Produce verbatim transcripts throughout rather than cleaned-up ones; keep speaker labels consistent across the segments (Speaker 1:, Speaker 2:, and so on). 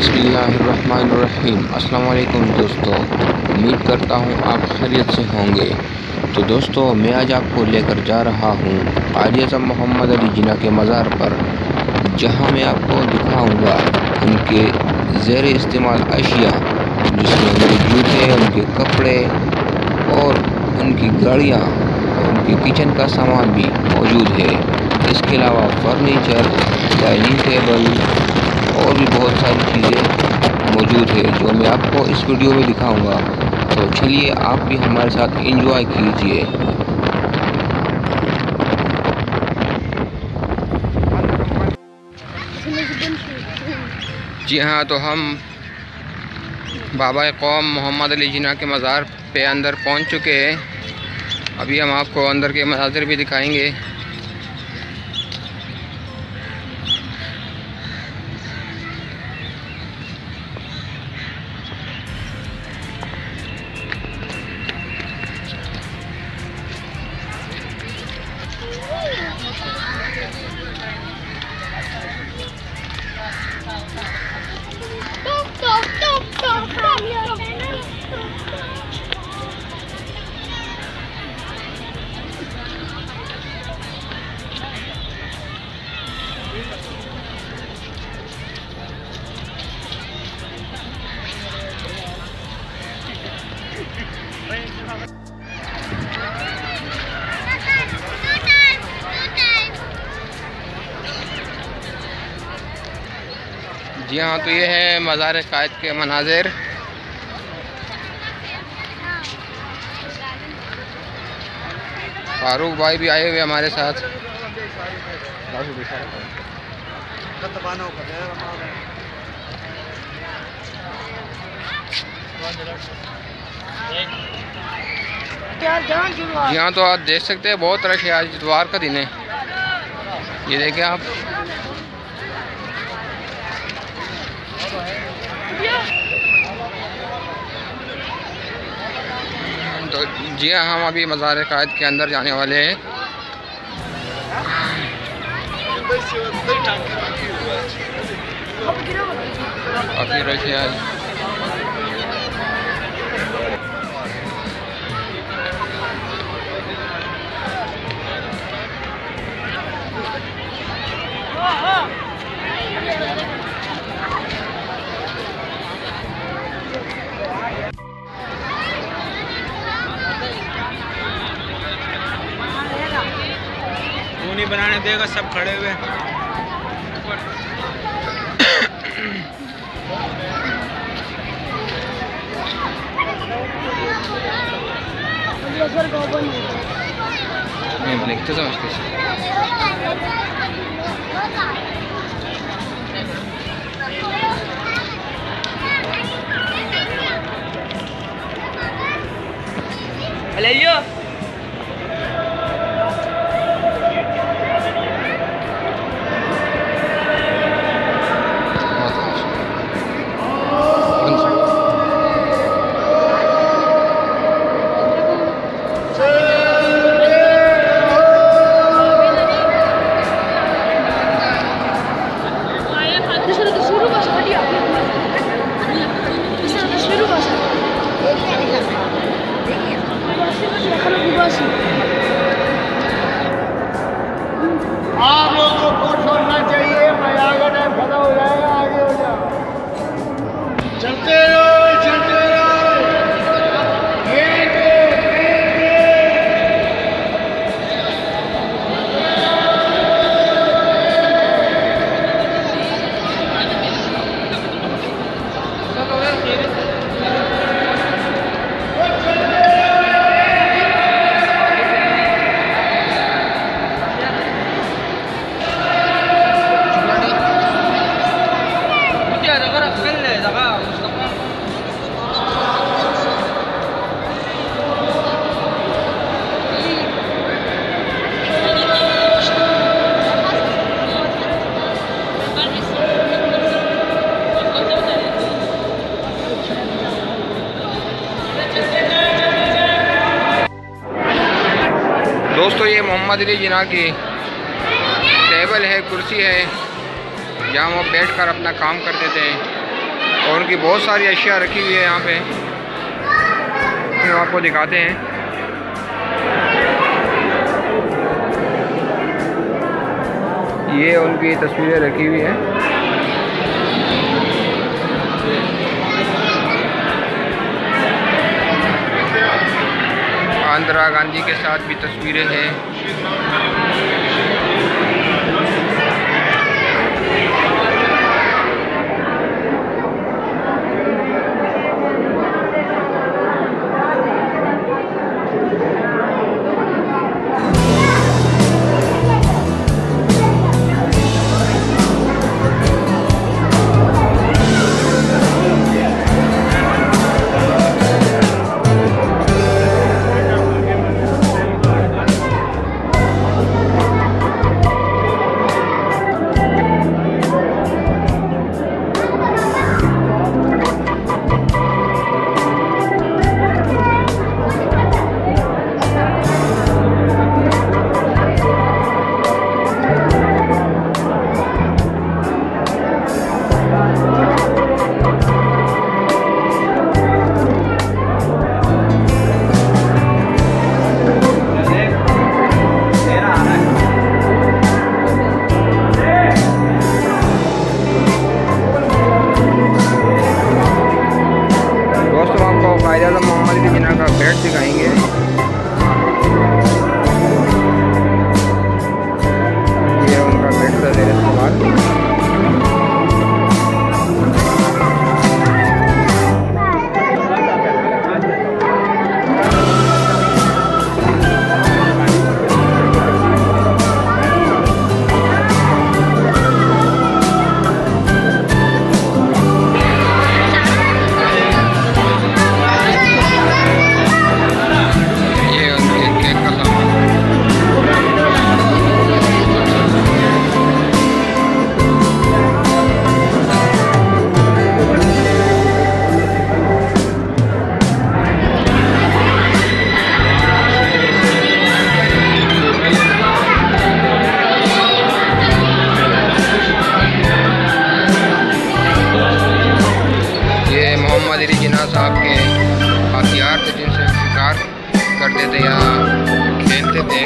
Speaker 1: बिस्मिल्लाहिर्रहमानिर्रहीम। अस्सलाम वालेकुम दोस्तों, उम्मीद करता हूँ आप खैरियत से होंगे। तो दोस्तों, मैं आज आपको लेकर जा रहा हूँ काजी आज़म मोहम्मद अली जिन्ना के मज़ार पर, जहाँ मैं आपको दिखाऊँगा उनके ज़ेर इस्तेमाल अशिया, जिसमें उनके जूते, उनके कपड़े और उनकी गाड़ियाँ और उनके किचन का सामान भी मौजूद है। इसके अलावा फर्नीचर, डाइनिंग टेबल और भी बहुत सारी चीज़ें मौजूद है जो मैं आपको इस वीडियो में दिखाऊंगा। तो चलिए आप भी हमारे साथ एंजॉय कीजिए। जी हाँ, तो हम बाबा कौम मोहम्मद अली जिन्ना के मज़ार पे अंदर पहुंच चुके हैं। अभी हम आपको अंदर के मनाज़िर भी दिखाएंगे। जी हाँ, तो ये है मज़ार कायद के मनाज़िर। फारूक भाई भी आए हुए हमारे साथ। जी हाँ, तो आप देख सकते हैं बहुत रश है, आज इतवार का दिन है। ये देखें आप। तो जी हाँ, हम अभी मज़ार कायद के अंदर जाने वाले हैं। काफ़ी रश है आज।
Speaker 2: नहीं बनाने देगा, सब खड़े हुए।
Speaker 1: मैं लिखते समझते
Speaker 2: हेलो आप लोगों को खुश होना चाहिए। मजा का टाइम खत्म हो जाएगा, आगे हो जाओ। चलते रहो, चलते रहो।
Speaker 1: दोस्तों, ये मोहम्मद अली जिन्ना की टेबल है, कुर्सी है, जहाँ वो बैठ कर अपना काम कर देते हैं। और उनकी बहुत सारी अशिया रखी हुई है यहाँ पे, हम आपको दिखाते हैं। ये उनकी तस्वीरें रखी हुई हैं। इंदिरा गांधी के साथ भी तस्वीरें हैं। कायद-ए-आज़म मोहम्मद अली जिन्ना का बेड दिखाएंगे। ये उनका बेड का ज़ेर इस्तेमाल। मोहम्मद अली जिन्ना साहब के हथियार थे जिनसे शिकार करते थे या खेलते थे।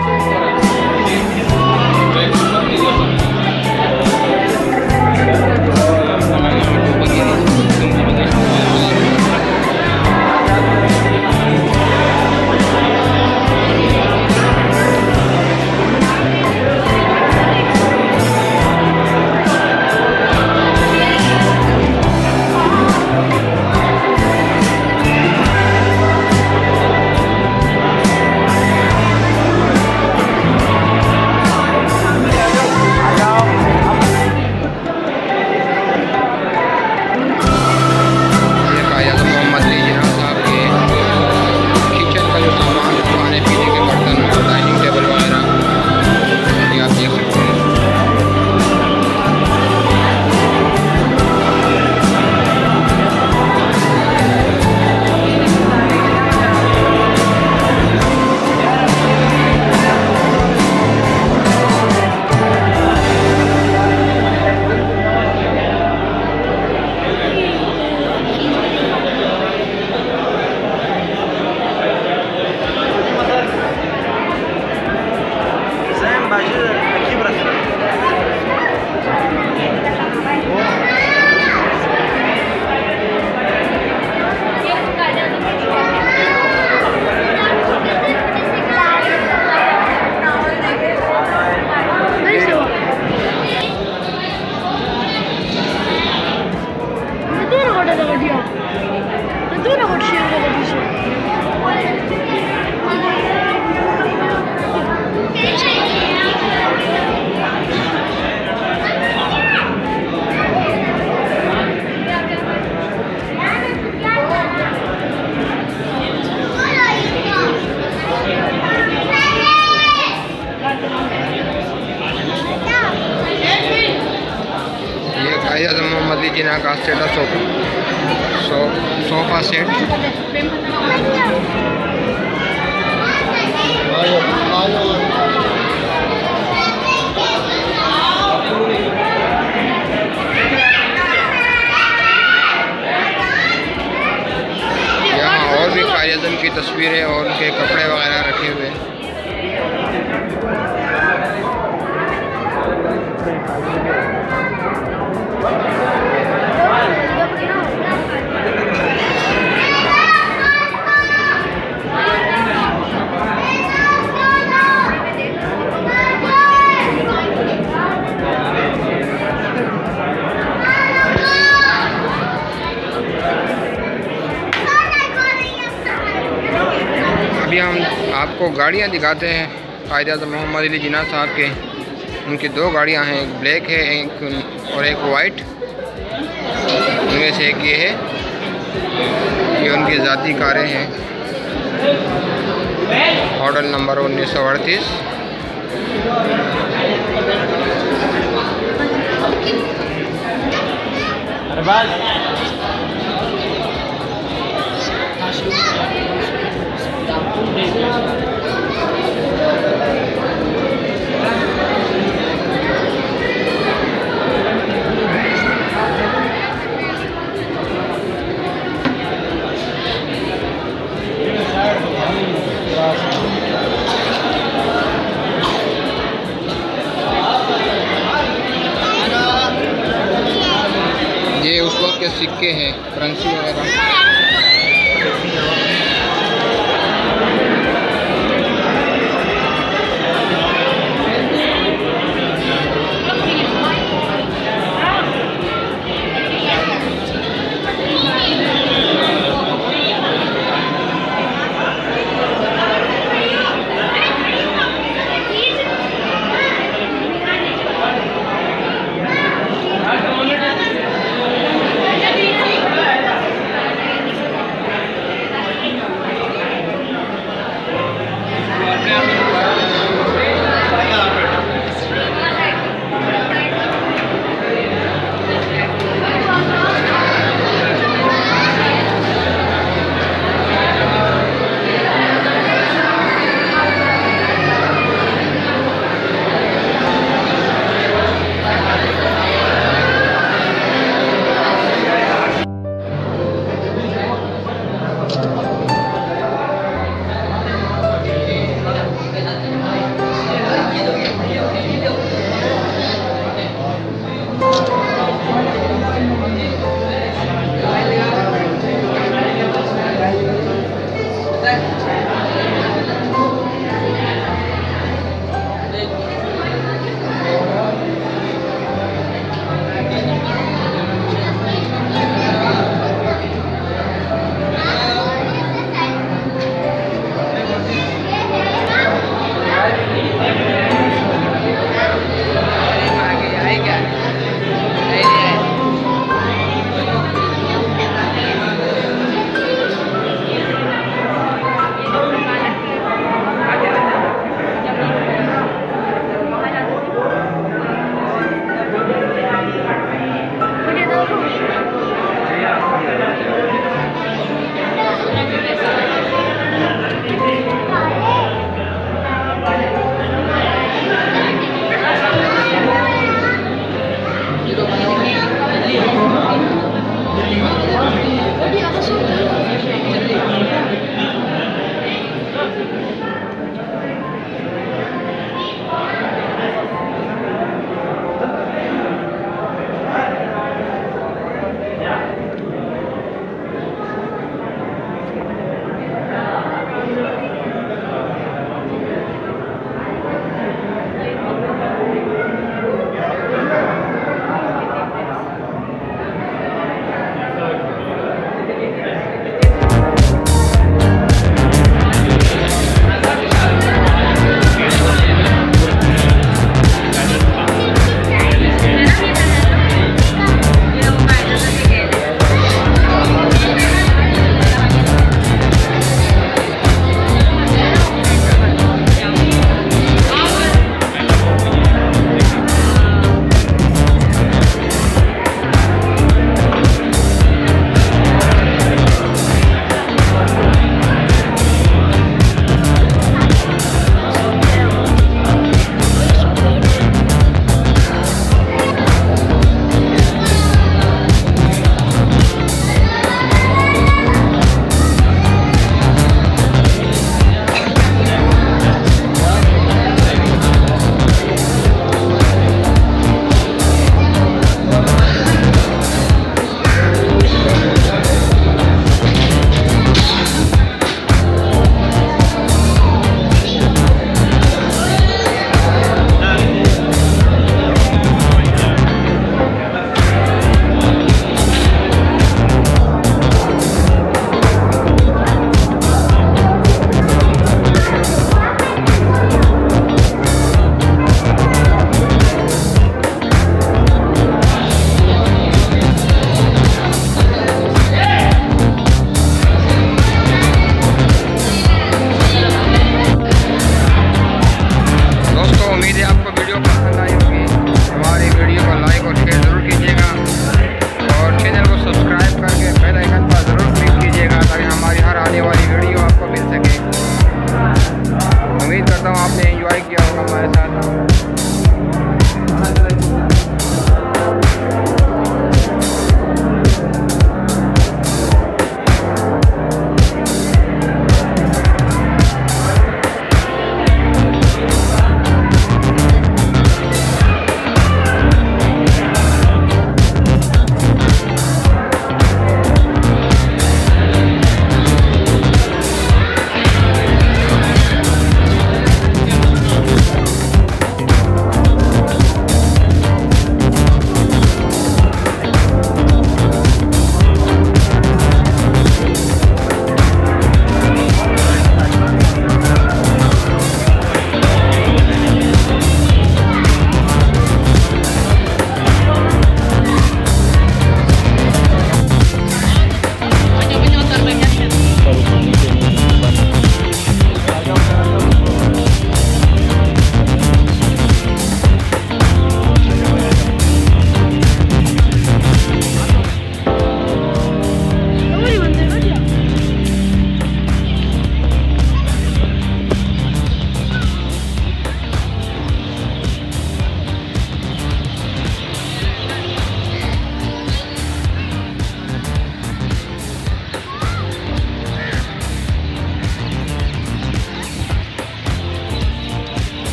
Speaker 1: कायद-ए-आज़म मोहम्मद अली जिन्ना का set sofa so, sofa set. तस्वीरें और उनके कपड़े वगैरह रखे हुए हैं। अभी हम आपको गाड़ियां दिखाते हैं कायद-ए-आज़म मोहम्मद अली जिन्ना साहब के। उनकी दो गाड़ियां हैं, एक ब्लैक है एक और एक वाइट। उनमें से एक ये है, ये उनकी ज़ाती कारें हैं। मॉडल नंबर उन्नीस सौ अड़तीस। ये उस वक्त के सिक्के हैं, करेंसी वगैरह।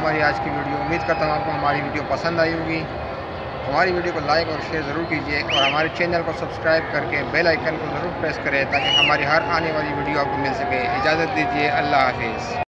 Speaker 3: हमारी आज की वीडियो। उम्मीद करता हूँ आपको हमारी वीडियो पसंद आई होगी। हमारी वीडियो को लाइक और शेयर ज़रूर कीजिए और हमारे चैनल को सब्सक्राइब करके बेल आइकन को ज़रूर प्रेस करें ताकि हमारी हर आने वाली वीडियो आपको मिल सके। इजाज़त दीजिए, अल्लाह हाफिज़।